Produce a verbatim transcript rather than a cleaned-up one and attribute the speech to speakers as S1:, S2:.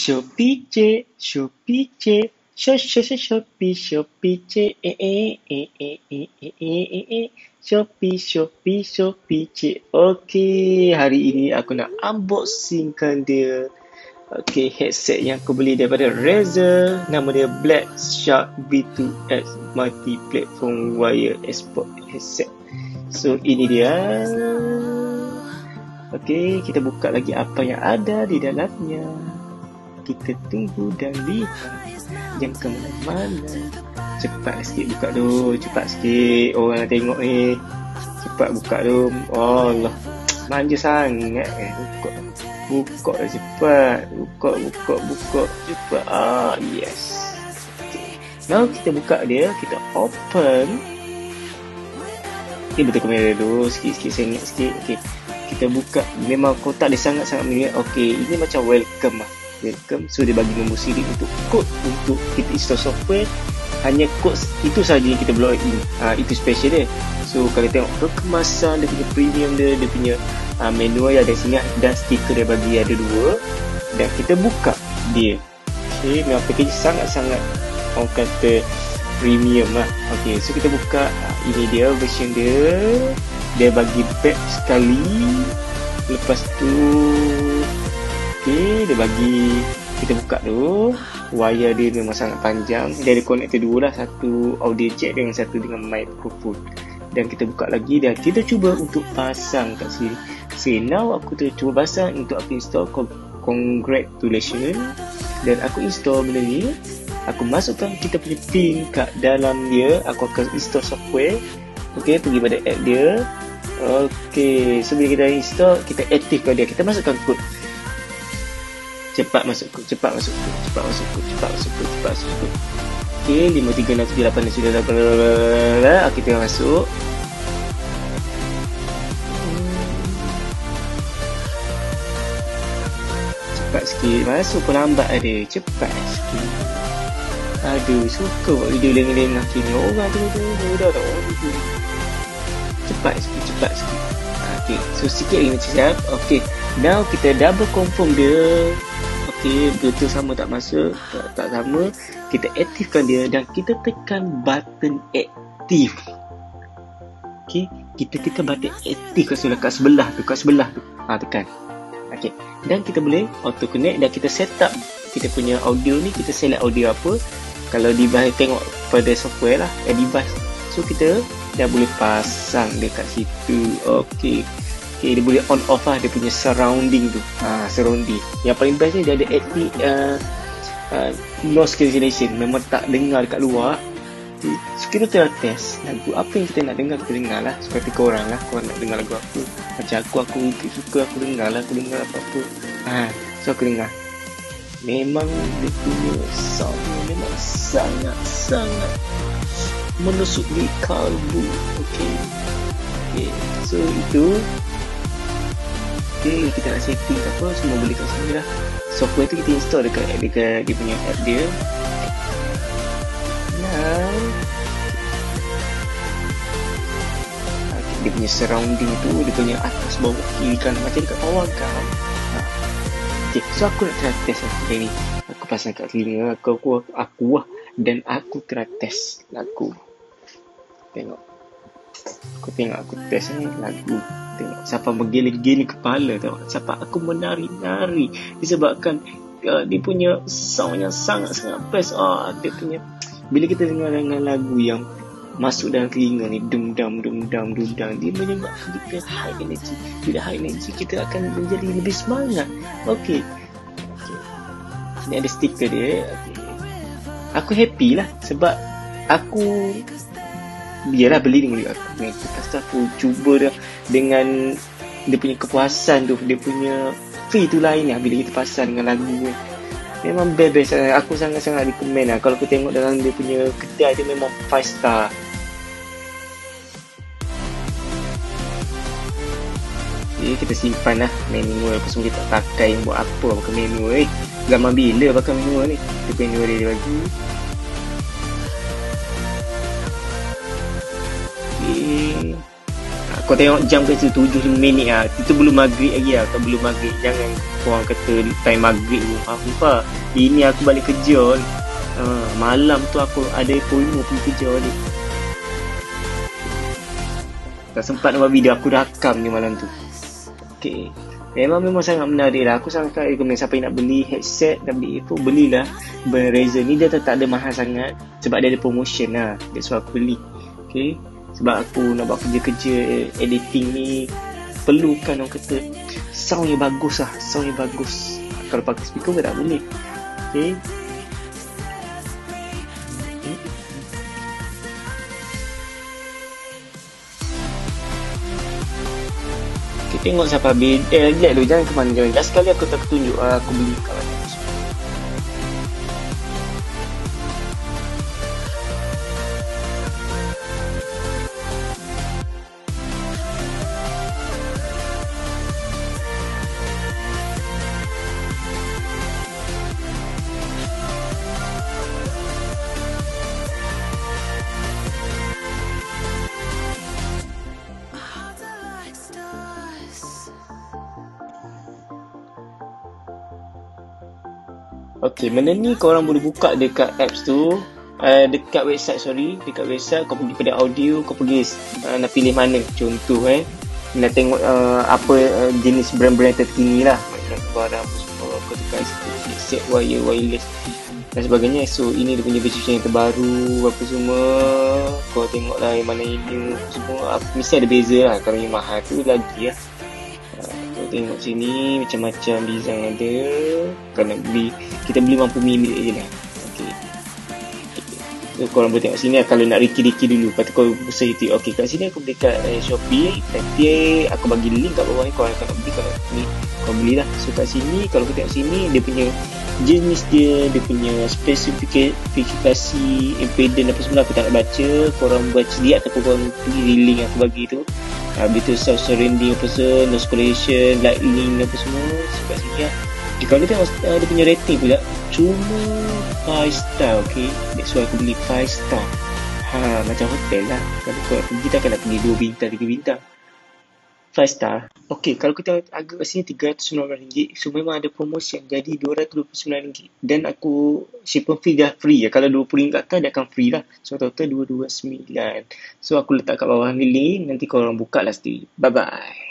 S1: Shopee C, Shopee C, Sho- sho- sho- Shopee, Shopee C, eh eh eh eh eh eh eh eh eh. Shopee, Shopee, Shopee C. Okey, hari ini aku nak unboxingkan dia. Okey, headset yang aku beli daripada Razer. Nama dia Black Shark V two X Multi-Platform Wire Export Headset. So, ini dia. Okey, kita buka lagi apa yang ada di dalamnya. Kita tunggu dan lihat. Jangan ke mana-mana. Cepat sikit buka tu. Cepat sikit. Orang nak tengok ni. Cepat buka tu. Oh Allah. Manja sangat eh. Buka. Buka dah cepat. Buka, buka, buka. Cepat. Ah, yes. Okay. Now kita buka dia. Kita open. Okay, betul kamera dulu. Sikit-sikit saya ingat sikit. Okay. Kita buka. Memang kotak dia sangat-sangat melihat. Okay. Ini macam welcome lah. Welcome. So dia bagi nombor siri untuk kod untuk kita install software. Hanya kod itu saja yang kita boleh in. Ha, itu special dia. So kalau tengok kemasan dia punya premium dia, dia punya uh, manual yang ada sini dan stiker dia bagi ada dua. Dan kita buka dia. Okay, memang package sangat-sangat orang kata premium lah. Okay, so kita buka. Uh, ini dia version dia. Dia bagi back sekali. Lepas tu okay, dia bagi kita buka tu. Wire dia memang sangat panjang. Dia ada connector dua lah. Satu audio jack dengan satu dengan microphone. Dan kita buka lagi dan kita cuba untuk pasang kat sini. Say now aku tu cuba pasang untuk aku install. Congratulations. Dan aku install benda ni. Aku masukkan kita punya pin kat dalam dia. Aku akan install software. Okay, pergi pada app dia. Okay, so bila kita install, kita aktifkan dia. Kita masukkan kod. Cepat masuk kod, cepat masuk kod, cepat masuk kod, cepat masuk kod, cepat masuk kod. Okey, lima tiga enam tujuh lapan sudah lapan. Okey, kita masuk. Cepat sikit, masuk pun lambat ada. Cepat sikit. Aduh, suka buat video lengah-lengah sini. Orang tu tu dah dah orang tu. Cepat sikit, cepat sikit. Okey, so sikit lagi macam siap. Okey, now kita double confirm dia. Okey, betul sama tak masuk, tak, tak sama. Kita aktifkan dia dan kita tekan button aktif. Okey, kita tekan button aktif kat sebelah, kat sebelah tu, kat sebelah tu. Ha, tekan. Okey, dan kita boleh auto connect dan kita set up kita punya audio ni, kita select audio apa. Kalau device tengok pada software lah, eh, device. So kita dah boleh pasang dekat situ. Okey. Okay, dia boleh on off lah dia punya surrounding tu. Ha, surrounding. Yang paling best ni dia ada active uh, uh, noise cancellation. Memang tak dengar dekat luar. So, kita tengah test lagu apa yang kita nak dengar, kita dengar lah. Seperti korang lah, korang nak dengar lagu apa. Macam aku, aku suka aku dengar lah, aku dengar apa-apa. Ha, so aku dengar. Memang dia punya sound memang sangat-sangat menusuk di kalbu. Okay. Okay, so itu. Okay, kita nak setting apa, semua boleh kat sini lah. Software tu kita install dekat, dekat dia punya app dia. Dan dia punya surrounding tu, dia punya atas, bawah, kiri, kanan, macam dekat bawah kan. Ha. Okay, so aku nak try test hari ni. Aku pasang kat telinga aku, aku, aku lah. Dan aku try test lagu. Tengok. Aku tengok aku test ni lagu. Tengok siapa bergele-gele kepala tau. Siapa aku menari-nari disebabkan uh, dia punya sound yang sangat-sangat best. Ah, dia punya bila kita dengar dengan lagu yang masuk dalam telinga ni, dum dam dum dam dum dam, dia menyebabkan kita high energy. Bila high energy kita akan menjadi lebih semangat. Okey. Okay. Ni ada stiker dia. Okay. Aku happy lah sebab aku biarlah beli dengan aku. Lepas tu aku cuba dia dengan dia punya kepuasan tu, dia punya feel tu lain lah bila kita pasang dengan lagu ni. Memang best-best. Aku sangat-sangat recommend lah. Kalau aku tengok dalam dia punya kedai dia memang five star. Okay, kita simpan lah manual. Lepas tu kita tak pakai buat apa pakai manual eh. Zaman bila pakai manual ni. Dia manual dia, dia bagi. Kau tengok jam kat situ tujuh minit lah. Itu belum maghrib lagi lah. Kau belum maghrib. Jangan korang kata time maghrib ni. Apa? Ini aku balik kerja ni. Uh, malam tu aku ada appointment pergi kerja balik. Tak sempat nak buat video. Aku rakam ni malam tu. Okay. Memang memang sangat menarik lah. Aku sangat recommend siapa yang nak beli headset, nak beli earphone, belilah. Razer ni dia tak, tak ada mahal sangat. Sebab dia ada promotion lah. That's why aku beli. Okay. Sebab aku nak buat kerja-kerja editing ni, perlukan orang kata sound yang bagus lah. Sound yang bagus. Kalau pakai speaker pun tak boleh. Okay. Okay, tengok siapa habis. Eh, lihat dulu. Jangan ke mana-mana. Last sekali aku tak tunjuk. Aku beli kawan. Okay, benda ni korang boleh buka dekat apps tu, uh, dekat website, sorry, dekat website kau pergi pada audio, kau pergi uh, nak pilih mana, contoh eh, nak tengok uh, apa uh, jenis brand-brand terkini lah, macam barang apa semua, kau tekan set wire, wireless dan sebagainya. So, ini dia punya version yang terbaru, apa semua, kau tengok lah yang mana ini, semua, mesti ada beza lah, kalau yang mahal tu lagi lah. Tengok sini macam-macam design ada. Kalau nak beli, kita beli mampu milik je lah. Okay. So, korang boleh tengok sini lah. Kalau nak riki-riki dulu, lepas tu kau search YouTube. Okay, kat sini aku beli kat eh, Shopee. Nanti aku bagi link kat bawah ni. Korang nak beli, kalau ni kau belilah. So kat sini, kalau kau tengok sini, dia punya jenis dia, dia punya spesifikasi impedance apa semua aku tak nak baca. Korang baca dia ataupun korang pergi link aku bagi tu. Habis tu sound surrounding apa semua, noise cancellation, lighting apa semua sebab sini lah. Kalau dia tengok uh, dia punya rating pula cuma five star, okay. That's why aku beli five star. Ha, macam hotel lah. Kalau kau pergi takkan nak pergi dua bintang, tiga bintang. five star. Okay, kalau kita agak kat sini tiga ratus sembilan puluh ringgit. So memang ada promosi yang jadi dua ratus dua puluh sembilan ringgit. Dan aku shipping fee dah free ya. Kalau dua puluh ringgit atas dia akan free lah. So total dua ratus dua puluh sembilan. So aku letak kat bawah ni link. Nanti korang buka lah sendiri. Bye bye.